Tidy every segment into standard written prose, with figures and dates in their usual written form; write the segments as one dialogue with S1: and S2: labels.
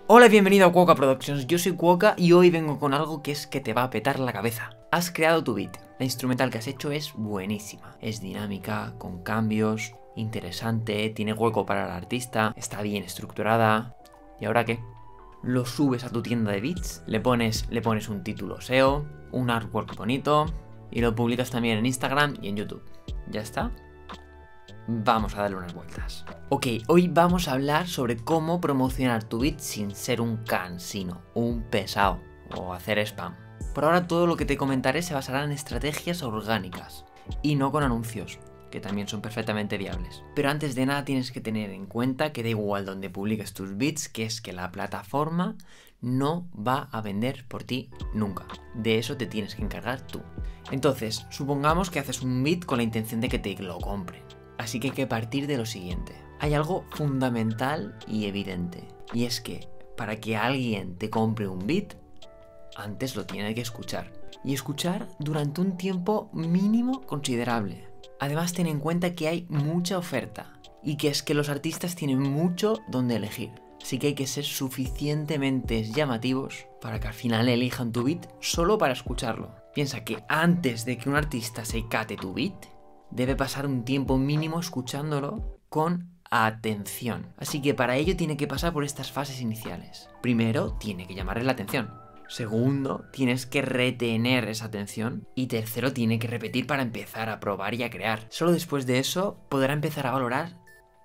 S1: Hola y bienvenido a Cuoca Productions, yo soy Cuoca y hoy vengo con algo que es que te va a petar la cabeza. Has creado tu beat, la instrumental que has hecho es buenísima, es dinámica, con cambios, interesante, tiene hueco para el artista, está bien estructurada. ¿Y ahora qué? Lo subes a tu tienda de beats, le pones un título SEO, un artwork bonito y lo publicas también en Instagram y en YouTube. ¿Ya está? Vamos a darle unas vueltas. Ok, hoy vamos a hablar sobre cómo promocionar tu beat sin ser un cansino, un pesado o hacer spam. Por ahora todo lo que te comentaré se basará en estrategias orgánicas y no con anuncios, que también son perfectamente viables. Pero antes de nada tienes que tener en cuenta que da igual donde publiques tus beats, que es que la plataforma no va a vender por ti nunca. De eso te tienes que encargar tú. Entonces, supongamos que haces un beat con la intención de que te lo compren. Así que hay que partir de lo siguiente. Hay algo fundamental y evidente. Y es que para que alguien te compre un beat, antes lo tiene que escuchar. Y escuchar durante un tiempo mínimo considerable. Además, ten en cuenta que hay mucha oferta. Y que es que los artistas tienen mucho donde elegir. Así que hay que ser suficientemente llamativos para que al final elijan tu beat solo para escucharlo. Piensa que antes de que un artista se cate tu beat, debe pasar un tiempo mínimo escuchándolo con atención. Así que para ello tiene que pasar por estas fases iniciales. Primero, tiene que llamarle la atención. Segundo, tienes que retener esa atención. Y tercero, tiene que repetir para empezar a probar y a crear. Solo después de eso podrá empezar a valorar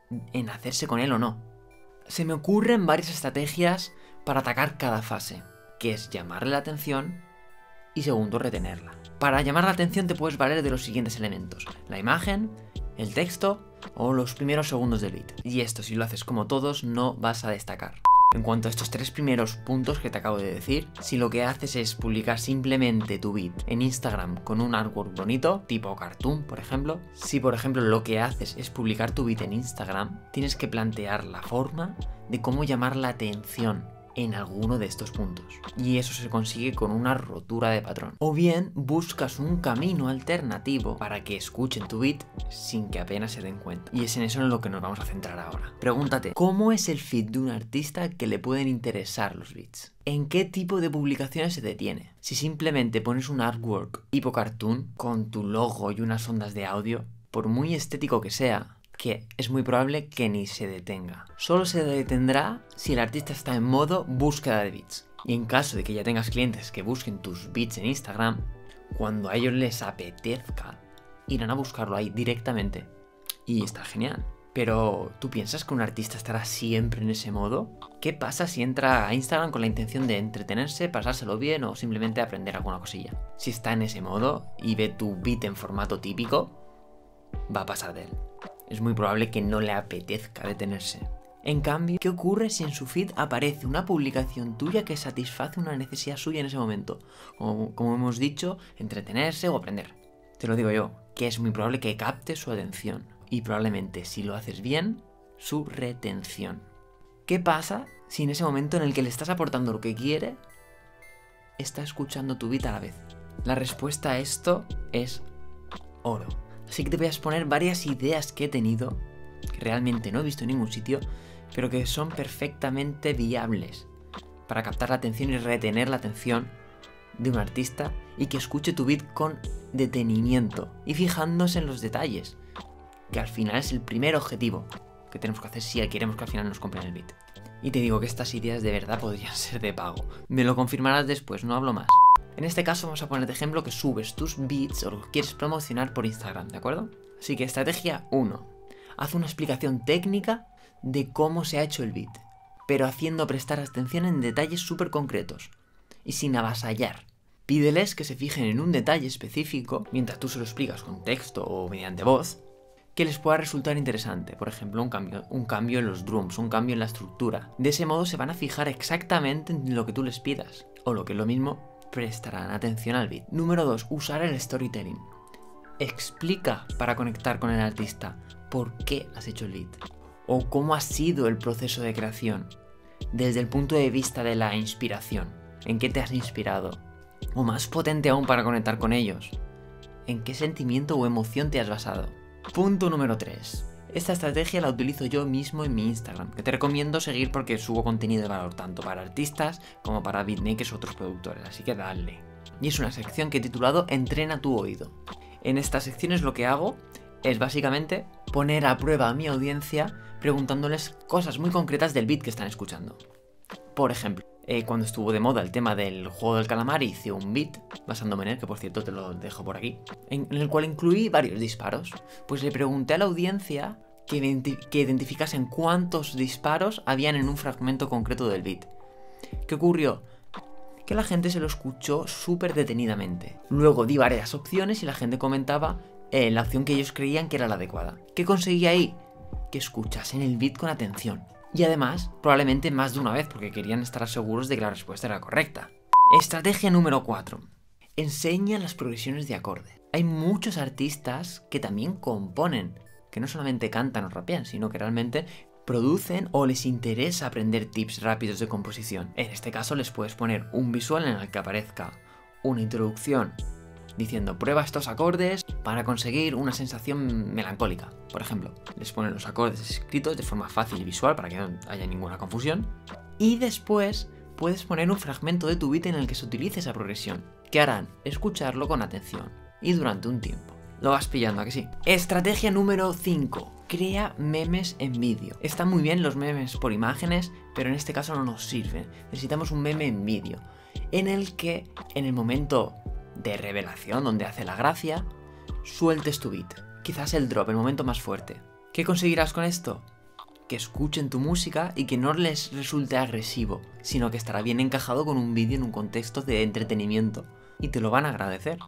S1: en hacerse con él o no. Se me ocurren varias estrategias para atacar cada fase, que es llamarle la atención y segundo, retenerla. Para llamar la atención te puedes valer de los siguientes elementos: la imagen, el texto o los primeros segundos del beat. Y esto, si lo haces como todos, no vas a destacar. En cuanto a estos tres primeros puntos que te acabo de decir, si lo que haces es publicar simplemente tu beat en Instagram con un artwork bonito, tipo cartoon, por ejemplo, si por ejemplo lo que haces es publicar tu beat en Instagram, tienes que plantear la forma de cómo llamar la atención en alguno de estos puntos. Y eso se consigue con una rotura de patrón. O bien buscas un camino alternativo para que escuchen tu beat sin que apenas se den cuenta. Y es en eso en lo que nos vamos a centrar ahora. Pregúntate, ¿cómo es el feed de un artista que le pueden interesar los beats? ¿En qué tipo de publicaciones se detiene? Si simplemente pones un artwork tipo cartoon con tu logo y unas ondas de audio, por muy estético que sea, que es muy probable que ni se detenga. Solo se detendrá si el artista está en modo búsqueda de beats. Y en caso de que ya tengas clientes que busquen tus beats en Instagram, cuando a ellos les apetezca, irán a buscarlo ahí directamente. Y está genial. Pero, ¿tú piensas que un artista estará siempre en ese modo? ¿Qué pasa si entra a Instagram con la intención de entretenerse, pasárselo bien o simplemente aprender alguna cosilla? Si está en ese modo y ve tu beat en formato típico, va a pasar de él. Es muy probable que no le apetezca detenerse. En cambio, ¿qué ocurre si en su feed aparece una publicación tuya que satisface una necesidad suya en ese momento? Como hemos dicho, entretenerse o aprender. Te lo digo yo, que es muy probable que capte su atención. Y probablemente, si lo haces bien, su retención. ¿Qué pasa si en ese momento en el que le estás aportando lo que quiere, está escuchando tu beat a la vez? La respuesta a esto es oro. Así que te voy a exponer varias ideas que he tenido, que realmente no he visto en ningún sitio, pero que son perfectamente viables para captar la atención y retener la atención de un artista y que escuche tu beat con detenimiento y fijándose en los detalles, que al final es el primer objetivo que tenemos que hacer si queremos que al final nos compren el beat. Y te digo que estas ideas de verdad podrían ser de pago. Me lo confirmarás después, no hablo más. En este caso vamos a poner de ejemplo que subes tus beats o lo quieres promocionar por Instagram, ¿de acuerdo? Así que estrategia 1. Haz una explicación técnica de cómo se ha hecho el beat, pero haciendo prestar atención en detalles súper concretos y sin avasallar. Pídeles que se fijen en un detalle específico mientras tú se lo explicas con texto o mediante voz que les pueda resultar interesante. Por ejemplo, un cambio en los drums, un cambio en la estructura. De ese modo se van a fijar exactamente en lo que tú les pidas. O lo que es lo mismo, prestarán atención al beat. Número 2. Usar el storytelling. Explica para conectar con el artista por qué has hecho el beat o cómo ha sido el proceso de creación desde el punto de vista de la inspiración, en qué te has inspirado, o más potente aún para conectar con ellos, en qué sentimiento o emoción te has basado. Punto número 3. Esta estrategia la utilizo yo mismo en mi Instagram, que te recomiendo seguir porque subo contenido de valor tanto para artistas como para beatmakers u otros productores, así que dale. Y es una sección que he titulado Entrena tu oído. En estas secciones lo que hago es básicamente poner a prueba a mi audiencia preguntándoles cosas muy concretas del beat que están escuchando. Por ejemplo, cuando estuvo de moda el tema del juego del calamar, hice un beat basándome en él, que por cierto te lo dejo por aquí, en el cual incluí varios disparos. Pues le pregunté a la audiencia que identificasen cuántos disparos habían en un fragmento concreto del beat. ¿Qué ocurrió? Que la gente se lo escuchó súper detenidamente. Luego di varias opciones y la gente comentaba la opción que ellos creían que era la adecuada. ¿Qué conseguí ahí? Que escuchasen el beat con atención. Y además, probablemente más de una vez, porque querían estar seguros de que la respuesta era correcta. Estrategia número 4. Enseña las progresiones de acorde. Hay muchos artistas que también componen, que no solamente cantan o rapean, sino que realmente producen o les interesa aprender tips rápidos de composición. En este caso les puedes poner un visual en el que aparezca una introducción diciendo prueba estos acordes para conseguir una sensación melancólica. Por ejemplo, les ponen los acordes escritos de forma fácil y visual para que no haya ninguna confusión. Y después puedes poner un fragmento de tu beat en el que se utilice esa progresión, que harán escucharlo con atención y durante un tiempo. Lo vas pillando, ¿a que sí? Estrategia número 5. Crea memes en vídeo. Están muy bien los memes por imágenes, pero en este caso no nos sirven. Necesitamos un meme en vídeo, en el que en el momento de revelación, donde hace la gracia, sueltes tu beat. Quizás el drop, el momento más fuerte. ¿Qué conseguirás con esto? Que escuchen tu música y que no les resulte agresivo, sino que estará bien encajado con un vídeo en un contexto de entretenimiento. Y te lo van a agradecer.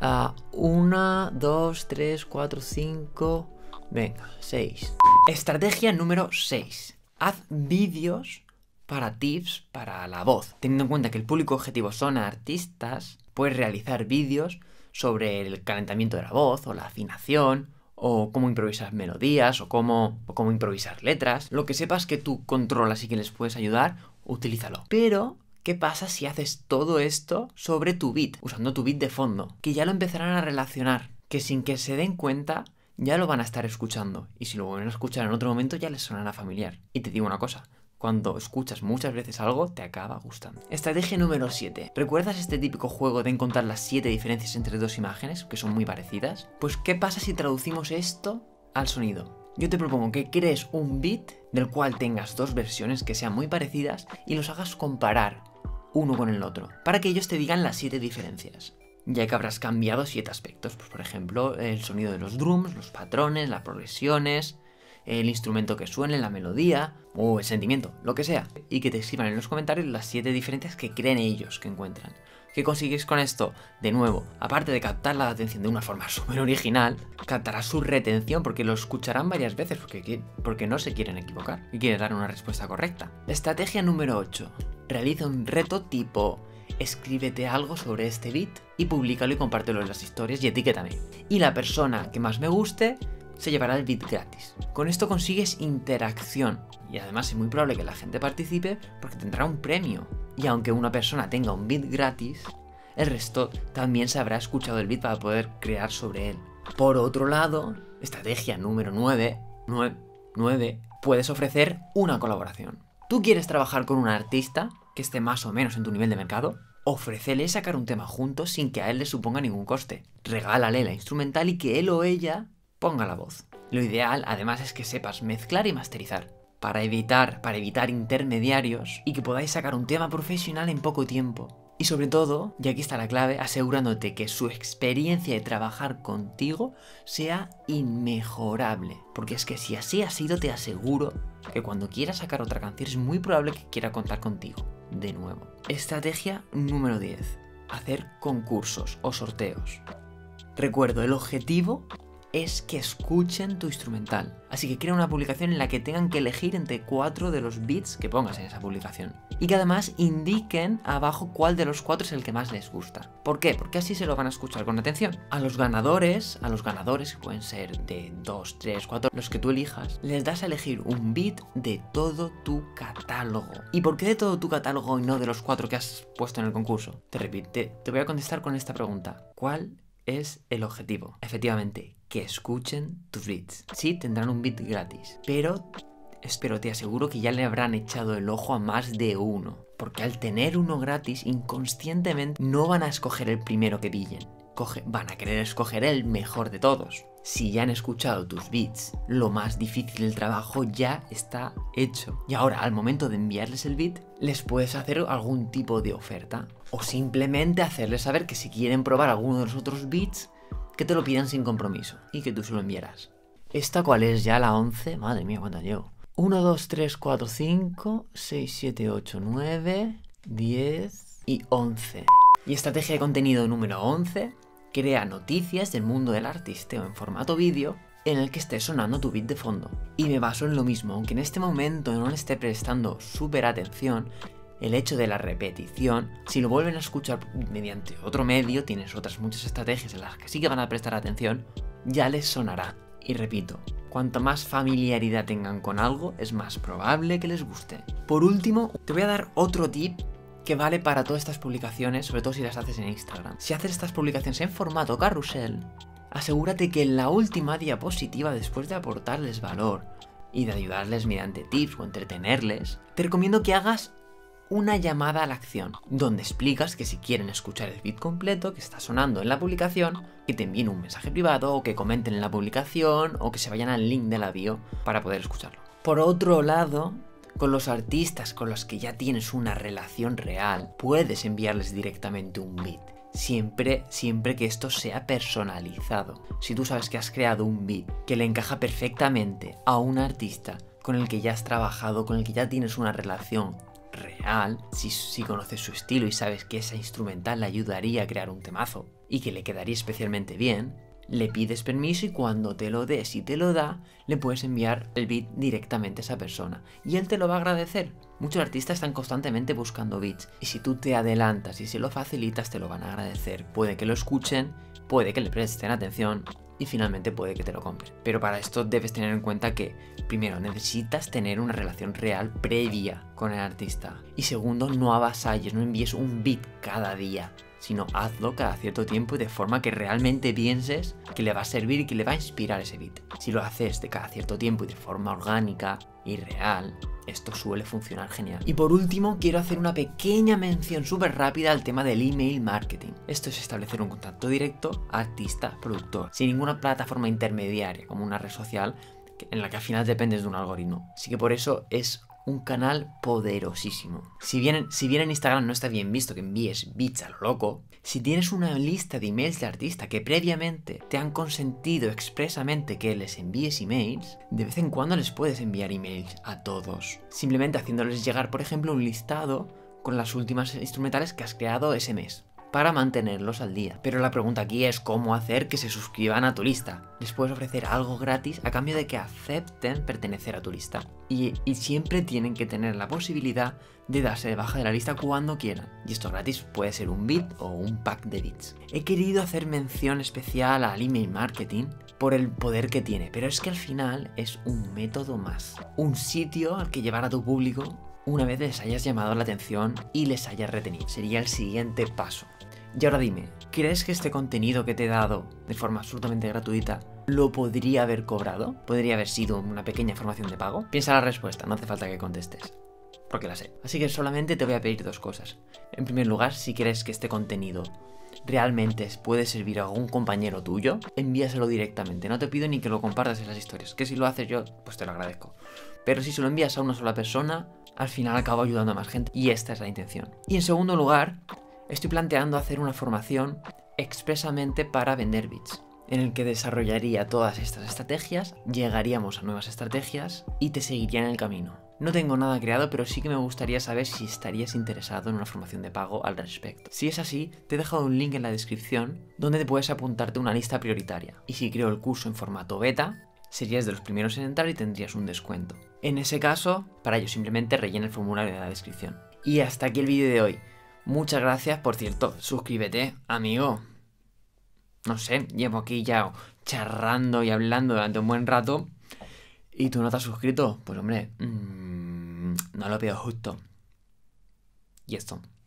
S1: 1, 2, 3, 4, 5... Venga, 6. Estrategia número 6. Haz vídeos para tips para la voz. Teniendo en cuenta que el público objetivo son artistas, puedes realizar vídeos sobre el calentamiento de la voz o la afinación, o cómo improvisar melodías, o cómo improvisar letras. Lo que sepas que tú controlas y que les puedes ayudar, utilízalo. Pero ¿qué pasa si haces todo esto sobre tu beat, usando tu beat de fondo? Que ya lo empezarán a relacionar, que sin que se den cuenta ya lo van a estar escuchando, y si lo vuelven a escuchar en otro momento ya les sonará familiar. Y te digo una cosa, cuando escuchas muchas veces algo te acaba gustando. Estrategia número 7. ¿Recuerdas este típico juego de encontrar las 7 diferencias entre dos imágenes, que son muy parecidas? Pues ¿qué pasa si traducimos esto al sonido? Yo te propongo que crees un beat del cual tengas dos versiones que sean muy parecidas y los hagas comparar uno con el otro, para que ellos te digan las 7 diferencias. Ya que habrás cambiado 7 aspectos, pues por ejemplo, el sonido de los drums, los patrones, las progresiones, el instrumento que suene, la melodía o el sentimiento, lo que sea. Y que te escriban en los comentarios las 7 diferencias que creen ellos que encuentran. ¿Qué consigues con esto? De nuevo, aparte de captar la atención de una forma súper original, captarás su retención porque lo escucharán varias veces porque no se quieren equivocar y quieren dar una respuesta correcta. Estrategia número 8. Realiza un reto tipo: escríbete algo sobre este beat y públicalo y compártelo en las historias y etiquétame. Y la persona que más me guste se llevará el beat gratis. Con esto consigues interacción y además es muy probable que la gente participe porque tendrá un premio. Y aunque una persona tenga un beat gratis, el resto también se habrá escuchado el beat para poder crear sobre él. Por otro lado, estrategia número 9, puedes ofrecer una colaboración. ¿Tú quieres trabajar con un artista que esté más o menos en tu nivel de mercado? Ofrécele sacar un tema juntos sin que a él le suponga ningún coste. Regálale la instrumental y que él o ella ponga la voz. Lo ideal, además, es que sepas mezclar y masterizar, para evitar intermediarios y que podáis sacar un tema profesional en poco tiempo. Y sobre todo, y aquí está la clave, asegurándote que su experiencia de trabajar contigo sea inmejorable. Porque es que si así ha sido, te aseguro que cuando quiera sacar otra canción es muy probable que quiera contar contigo de nuevo. Estrategia número 10. Hacer concursos o sorteos. Recuerdo, el objetivo es que escuchen tu instrumental. Así que crea una publicación en la que tengan que elegir entre 4 de los beats que pongas en esa publicación. Y que además indiquen abajo cuál de los 4 es el que más les gusta. ¿Por qué? Porque así se lo van a escuchar con atención. A los ganadores, que pueden ser de 2, 3, 4, los que tú elijas, les das a elegir un beat de todo tu catálogo. ¿Y por qué de todo tu catálogo y no de los 4 que has puesto en el concurso? Te voy a contestar con esta pregunta. ¿Cuál es el objetivo. Efectivamente, que escuchen tus beats. Sí, tendrán un beat gratis, pero te aseguro que ya le habrán echado el ojo a más de uno. Porque al tener uno gratis, inconscientemente no van a escoger el primero que pillen. Van a querer escoger el mejor de todos. Si ya han escuchado tus beats, lo más difícil del trabajo ya está hecho. Y ahora, al momento de enviarles el beat, les puedes hacer algún tipo de oferta. O simplemente hacerles saber que si quieren probar alguno de los otros beats, que te lo pidan sin compromiso y que tú se lo enviarás. ¿Esta cuál es? Ya la 11. Madre mía, ¿cuántas llevo? 1, 2, 3, 4, 5, 6, 7, 8, 9, 10 y 11. Y estrategia de contenido número 11. Crea noticias del mundo del artisteo en formato vídeo en el que esté sonando tu beat de fondo. Y me baso en lo mismo, aunque en este momento no le esté prestando súper atención, el hecho de la repetición, si lo vuelven a escuchar mediante otro medio, tienes otras muchas estrategias en las que sí que van a prestar atención, ya les sonará. Y repito, cuanto más familiaridad tengan con algo, es más probable que les guste. Por último, te voy a dar otro tip que vale para todas estas publicaciones, sobre todo si las haces en Instagram. Si haces estas publicaciones en formato carrusel, asegúrate que en la última diapositiva, después de aportarles valor y de ayudarles mediante tips o entretenerles, te recomiendo que hagas una llamada a la acción, donde explicas que si quieren escuchar el beat completo que está sonando en la publicación, que te envíen un mensaje privado o que comenten en la publicación o que se vayan al link de la bio para poder escucharlo. Por otro lado, con los artistas con los que ya tienes una relación real, puedes enviarles directamente un beat. Siempre que esto sea personalizado. Si tú sabes que has creado un beat que le encaja perfectamente a un artista con el que ya has trabajado, con el que ya tienes una relación real, si conoces su estilo y sabes que esa instrumental le ayudaría a crear un temazo y que le quedaría especialmente bien, le pides permiso y cuando te lo des y te lo da, le puedes enviar el beat directamente a esa persona y él te lo va a agradecer. Muchos artistas están constantemente buscando beats y si tú te adelantas y se lo facilitas te lo van a agradecer. Puede que lo escuchen, puede que le presten atención y finalmente puede que te lo compren. Pero para esto debes tener en cuenta que, primero, necesitas tener una relación real previa con el artista. Y segundo, no avasalles, no envíes un beat cada día, sino hazlo cada cierto tiempo y de forma que realmente pienses que le va a servir y que le va a inspirar ese beat. Si lo haces de cada cierto tiempo y de forma orgánica y real, esto suele funcionar genial. Y por último, quiero hacer una pequeña mención súper rápida al tema del email marketing. Esto es establecer un contacto directo artista-productor, sin ninguna plataforma intermediaria, como una red social en la que al final dependes de un algoritmo. Así que por eso es un canal poderosísimo. Si bien en Instagram no está bien visto que envíes beats a lo loco, si tienes una lista de emails de artista que previamente te han consentido expresamente que les envíes emails, de vez en cuando les puedes enviar emails a todos. Simplemente haciéndoles llegar, por ejemplo, un listado con las últimas instrumentales que has creado ese mes, para mantenerlos al día. Pero la pregunta aquí es cómo hacer que se suscriban a tu lista. Les puedes ofrecer algo gratis a cambio de que acepten pertenecer a tu lista. Y siempre tienen que tener la posibilidad de darse de baja de la lista cuando quieran. Y esto gratis puede ser un beat o un pack de beats. He querido hacer mención especial al email marketing por el poder que tiene, pero es que al final es un método más. Un sitio al que llevar a tu público una vez les hayas llamado la atención y les hayas retenido. Sería el siguiente paso. Y ahora dime, ¿crees que este contenido que te he dado de forma absolutamente gratuita lo podría haber cobrado? ¿Podría haber sido una pequeña formación de pago? Piensa la respuesta, no hace falta que contestes, porque la sé. Así que solamente te voy a pedir dos cosas. En primer lugar, si crees que este contenido realmente puede servir a algún compañero tuyo, envíaselo directamente. No te pido ni que lo compartas en las historias, que si lo haces yo, pues te lo agradezco. Pero si se lo envías a una sola persona, al final acabo ayudando a más gente. Y esta es la intención. Y en segundo lugar, estoy planteando hacer una formación expresamente para vender beats, en el que desarrollaría todas estas estrategias, llegaríamos a nuevas estrategias y te seguiría en el camino. No tengo nada creado, pero sí que me gustaría saber si estarías interesado en una formación de pago al respecto. Si es así, te he dejado un link en la descripción donde te puedes apuntarte a una lista prioritaria. Y si creo el curso en formato beta, serías de los primeros en entrar y tendrías un descuento. En ese caso, para ello simplemente rellena el formulario de la descripción. Y hasta aquí el vídeo de hoy. Muchas gracias, por cierto, suscríbete, amigo. No sé, llevo aquí ya charrando y hablando durante un buen rato y tú no te has suscrito. Pues hombre, no lo veo justo. Y esto.